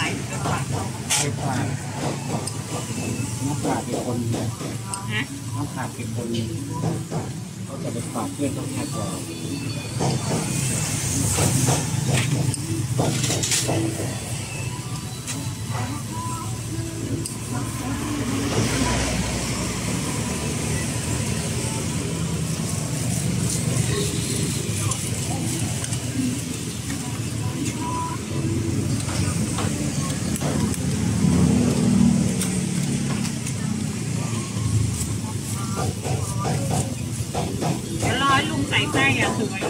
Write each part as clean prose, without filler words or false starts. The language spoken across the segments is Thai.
ายเป็นฝากไม่ฝากน้องฝากเป็นคนฮะน้องฝากเป็นคนเขาจะไปฝากเพื่อนต้องแค่ก่อนลุงใส่ไส้อะสวย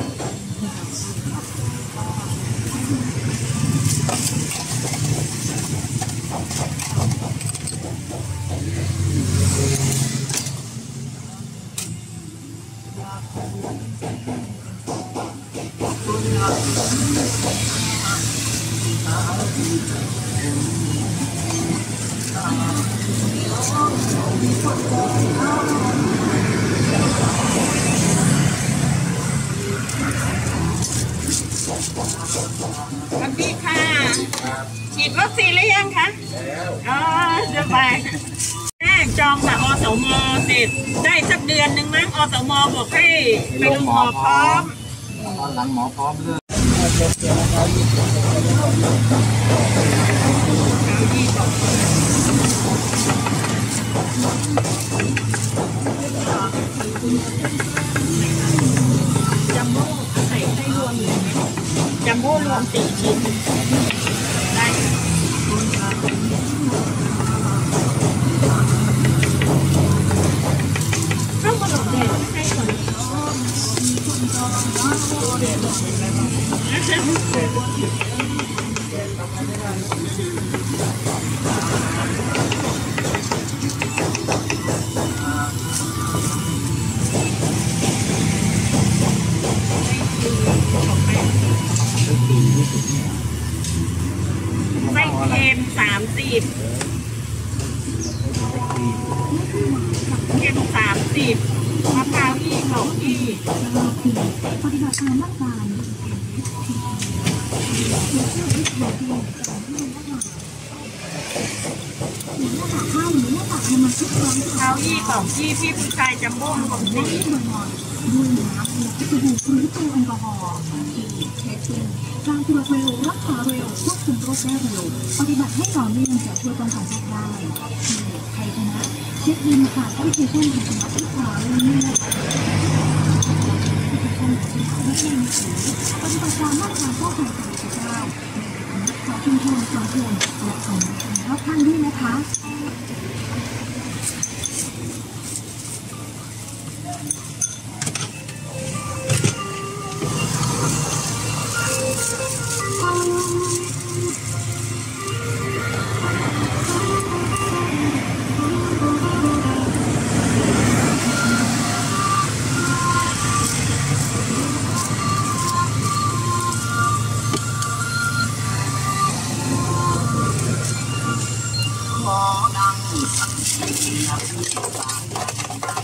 สวัสดีค่ะฉีดวัคซีนหรือยังคะอ๋อเดี๋ยวไปจองแบบอสม.เสร็จได้สักเดือนหนึ่งมั้งอสม.บอกให้ไปลงหมอพร้อมตอนหลังหมอพร้อมเลยจัมโบ้ใส่ให้รวมอยู่จัมโบ้รวม4 ชิ้นได้เข้ามาหลบแดดให้ก่อนไส้เค็ม30เค็ม30มะพร้าวอีก2ที่ปฏิบัติตามมาตราข้าวอี2ที่พี่ผู้ชายจัมโบ้รวม4 ด้วยน้ำสบู่หรือตัวแอลกอฮอล์เช็คซิ่งการตรวจเร็วรักษาเร็วควบคุมโรคได้เร็วปฏิบัติให้ต่อเนื่องจะช่วยป้องกันโรคได้ไทยชนะเช็คบินผ่านแอปพลิเคชันไทยชนะที่ขวาเรื่อยๆปฏิบัติตามมาตราข้อ49ขอชุมชนสังคมและของรอบข้างด้วยนะคะขอดังสักทีนะ